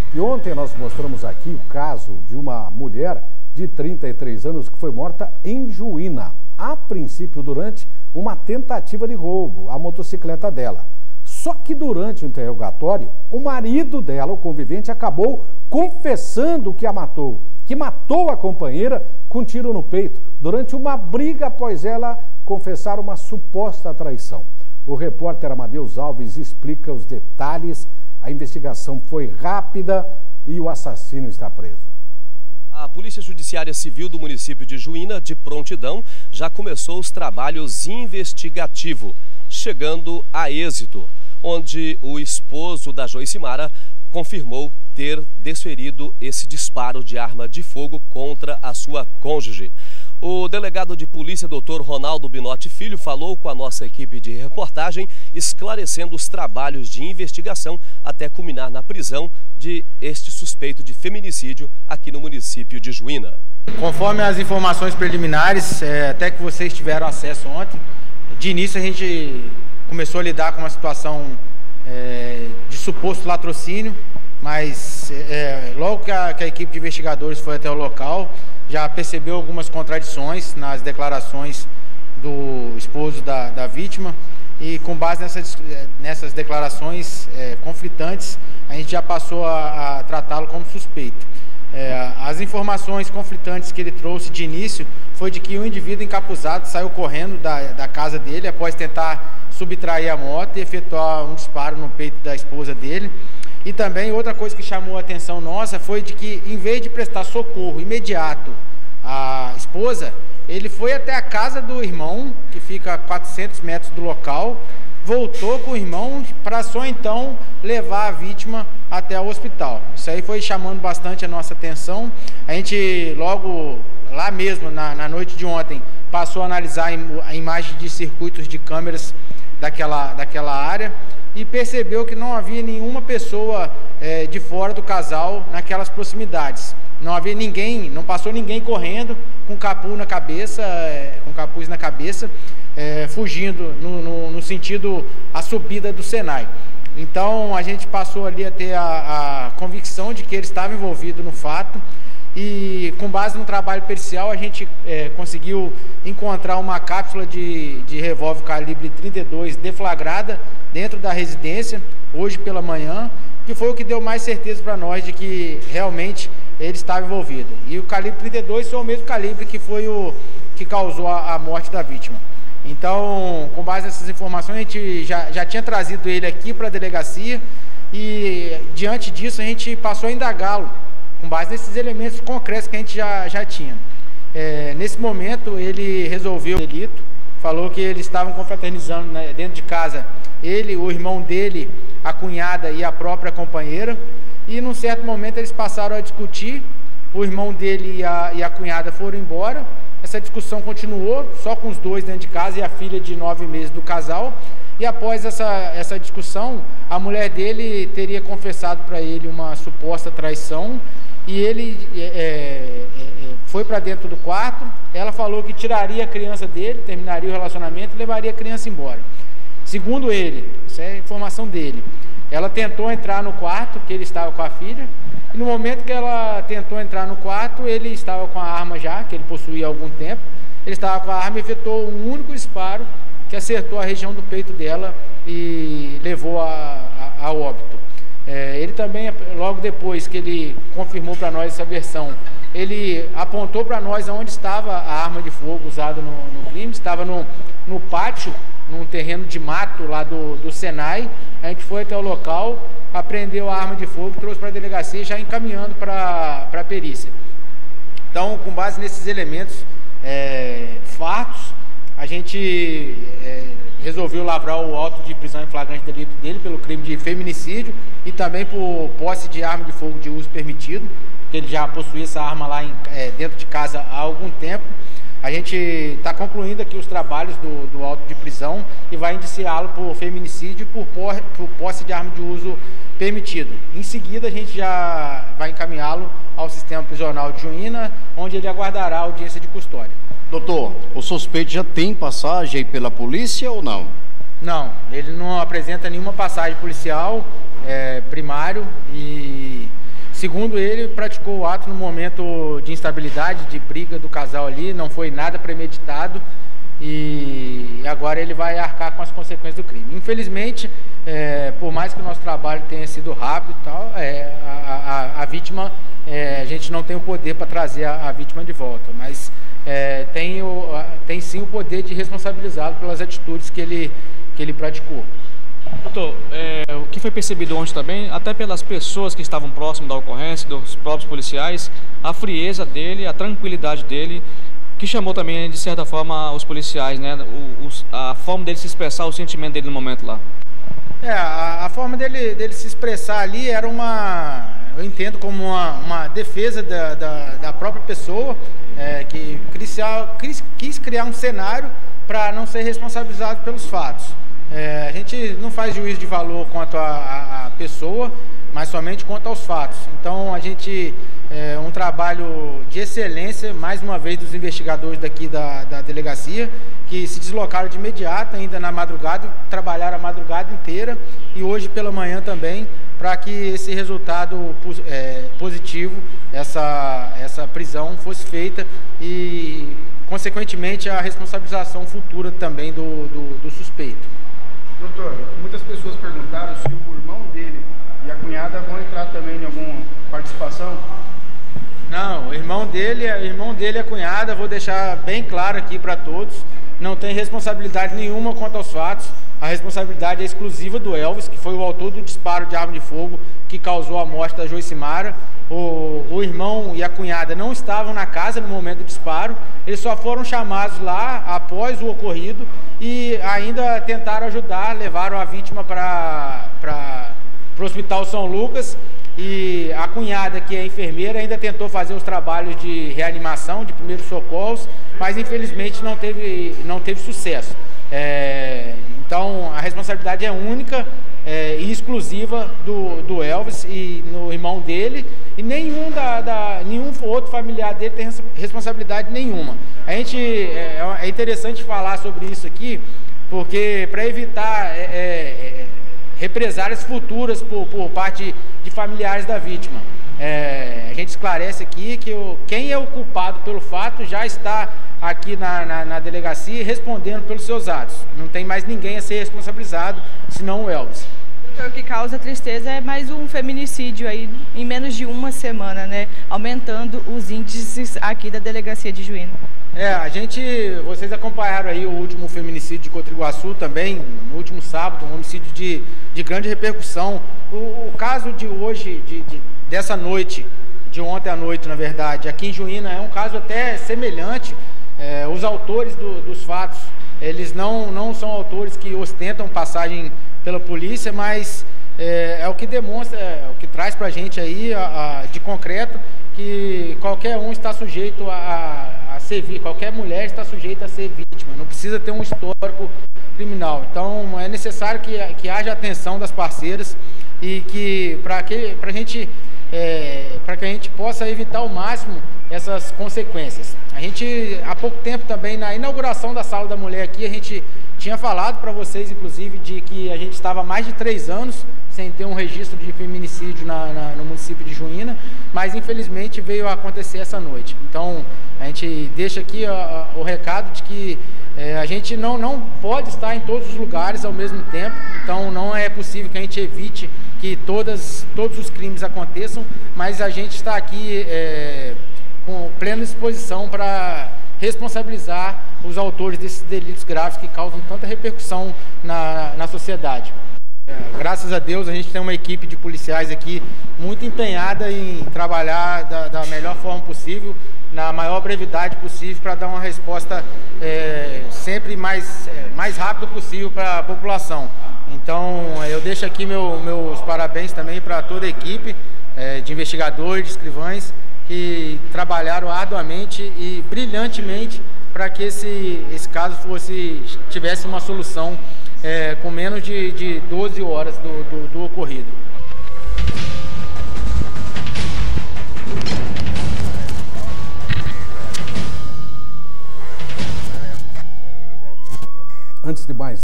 E ontem nós mostramos aqui o caso de uma mulher de 33 anos que foi morta em Juína, a princípio durante uma tentativa de roubo à motocicleta dela. Só que durante o interrogatório, o marido dela, o convivente, acabou confessando que matou a companheira com um tiro no peito, durante uma briga após ela confessar uma suposta traição. O repórter Amadeus Alves explica os detalhes. A investigação foi rápida e o assassino está preso. A Polícia Judiciária Civil do município de Juína, de prontidão, já começou os trabalhos investigativos, chegando a êxito, onde o esposo da Joicimara confirmou ter desferido esse disparo de arma de fogo contra a sua cônjuge. O delegado de polícia, Dr. Ronaldo Binotti Filho, falou com a nossa equipe de reportagem, esclarecendo os trabalhos de investigação até culminar na prisão de este suspeito de feminicídio aqui no município de Juína. Conforme as informações preliminares, até que vocês tiveram acesso ontem, de início a gente começou a lidar com uma situação de suposto latrocínio, mas logo que a equipe de investigadores foi até o local, já percebeu algumas contradições nas declarações do esposo da vítima e com base nessas declarações conflitantes, a gente já passou a tratá-lo como suspeito. As informações conflitantes que ele trouxe de início foi de que um indivíduo encapuzado saiu correndo da casa dele após tentar subtrair a moto e efetuar um disparo no peito da esposa dele. E também outra coisa que chamou a atenção nossa foi de que, em vez de prestar socorro imediato à esposa, ele foi até a casa do irmão, que fica a 400 metros do local, voltou com o irmão para só então levar a vítima até o hospital. Isso aí foi chamando bastante a nossa atenção. A gente logo lá mesmo, na noite de ontem, passou a analisar a imagem de circuitos de câmeras daquela área e percebeu que não havia nenhuma pessoa de fora do casal naquelas proximidades. Não havia ninguém, não passou ninguém correndo com capuz na cabeça, fugindo no sentido a subida do Senai. Então a gente passou ali a ter a convicção de que ele estava envolvido no fato e com base no trabalho pericial a gente conseguiu encontrar uma cápsula de revólver calibre 32 deflagrada dentro da residência hoje pela manhã, que foi o que deu mais certeza para nós de que realmente ele estava envolvido. E o calibre 32 foi o mesmo calibre que foi o que causou a morte da vítima. Então, com base nessas informações, a gente já tinha trazido ele aqui para a delegacia e, diante disso, a gente passou a indagá-lo, com base nesses elementos concretos que a gente já tinha. Nesse momento, ele resolveu o delito, falou que eles estavam confraternizando dentro de casa, ele, o irmão dele, a cunhada e a própria companheira, e num certo momento eles passaram a discutir, o irmão dele e a cunhada foram embora, essa discussão continuou, só com os dois dentro de casa e a filha de 9 meses do casal, e após essa discussão, a mulher dele teria confessado para ele uma suposta traição, e ele foi para dentro do quarto, ela falou que tiraria a criança dele, terminaria o relacionamento e levaria a criança embora. Segundo ele, isso é informação dele, ela tentou entrar no quarto, que ele estava com a filha, e no momento que ela tentou entrar no quarto, ele estava com a arma já, que ele possuía há algum tempo, ele estava com a arma e efetuou um único disparo que acertou a região do peito dela e levou a óbito. Ele também, logo depois que ele confirmou para nós essa versão, ele apontou para nós onde estava a arma de fogo usada no crime, estava no pátio, num terreno de mato lá do Senai. A gente foi até o local, apreendeu a arma de fogo, trouxe para a delegacia, já encaminhando para a perícia. Então, com base nesses elementos fatos, a gente resolveu lavrar o auto de prisão em flagrante delito dele pelo crime de feminicídio e também por posse de arma de fogo de uso permitido, porque ele já possuía essa arma lá dentro de casa há algum tempo. A gente está concluindo aqui os trabalhos do auto de prisão e vai indiciá-lo por feminicídio e por posse de arma de uso permitido. Em seguida, a gente já vai encaminhá-lo ao sistema prisional de Juína, onde ele aguardará a audiência de custódia. Doutor, o suspeito já tem passagem pela polícia ou não? Não, ele não apresenta nenhuma passagem policial primário e segundo ele, praticou o ato no momento de instabilidade, de briga do casal ali, não foi nada premeditado e agora ele vai arcar com as consequências do crime. Infelizmente, por mais que o nosso trabalho tenha sido rápido e tal, a vítima, a gente não tem o poder para trazer a vítima de volta, mas tem sim o poder de responsabilizá-lo pelas atitudes que ele praticou. Doutor, o que foi percebido ontem também, até pelas pessoas que estavam próximas da ocorrência, dos próprios policiais, a frieza dele, a tranquilidade dele, que chamou também, de certa forma, os policiais, né? A forma dele se expressar, o sentimento dele no momento lá. A forma dele se expressar ali era eu entendo como uma defesa da própria pessoa, que quis criar um cenário para não ser responsabilizado pelos fatos. A gente não faz juízo de valor quanto à pessoa, mas somente quanto aos fatos. Então a gente, um trabalho de excelência, mais uma vez, dos investigadores daqui da delegacia, que se deslocaram de imediato, ainda na madrugada, trabalharam a madrugada inteira e hoje pela manhã também, para que esse resultado positivo, essa prisão fosse feita e, consequentemente, a responsabilização futura também do suspeito. Doutor, muitas pessoas perguntaram se o irmão dele e a cunhada vão entrar também em alguma participação? Não, o irmão dele e a cunhada, vou deixar bem claro aqui para todos, não tem responsabilidade nenhuma quanto aos fatos. A responsabilidade é exclusiva do Elvis, que foi o autor do disparo de arma de fogo que causou a morte da Joicimara. O irmão e a cunhada não estavam na casa no momento do disparo, eles só foram chamados lá após o ocorrido e ainda tentaram ajudar, levaram a vítima para o Hospital São Lucas, e a cunhada, que é enfermeira, ainda tentou fazer os trabalhos de reanimação, de primeiros socorros, mas infelizmente não teve sucesso. Então a responsabilidade é única e exclusiva do Elvis e no irmão dele, e nenhum outro familiar dele tem responsabilidade nenhuma. É interessante falar sobre isso aqui, porque para evitar represálias futuras por parte de familiares da vítima, a gente esclarece aqui que quem é o culpado pelo fato já está aqui na delegacia respondendo pelos seus atos. Não tem mais ninguém a ser responsabilizado, senão o Elvis. O que causa tristeza é mais um feminicídio aí em menos de uma semana, né? Aumentando os índices aqui da delegacia de Juína. Vocês acompanharam aí o último feminicídio de Cotriguaçu também, no último sábado, um homicídio de grande repercussão. O caso de hoje, dessa noite, de ontem à noite, na verdade, aqui em Juína, é um caso até semelhante. Os autores dos fatos, eles não são autores que ostentam passagem pela polícia, mas é o que demonstra, o que traz para a gente aí de concreto, que qualquer um está sujeito a ser vítima, qualquer mulher está sujeita a ser vítima, não precisa ter um histórico criminal. Então é necessário que haja atenção das parceiras e que para que a gente possa evitar ao máximo essas consequências. A gente, há pouco tempo também, na inauguração da Sala da Mulher aqui, a gente tinha falado para vocês, inclusive, de que a gente estava há mais de 3 anos sem ter um registro de feminicídio no município de Juína, mas infelizmente veio a acontecer essa noite. Então a gente deixa aqui o recado de que a gente não pode estar em todos os lugares ao mesmo tempo, então não é possível que a gente evite que todos os crimes aconteçam, mas a gente está aqui com plena disposição para responsabilizar os autores desses delitos graves que causam tanta repercussão na sociedade. Graças a Deus a gente tem uma equipe de policiais aqui muito empenhada em trabalhar da melhor forma possível, na maior brevidade possível, para dar uma resposta sempre mais rápido possível para a população. Então eu deixo aqui meus parabéns também para toda a equipe de investigadores, de escrivães, que trabalharam arduamente e brilhantemente para que esse caso tivesse uma solução com menos de 12 horas do ocorrido. Antes de mais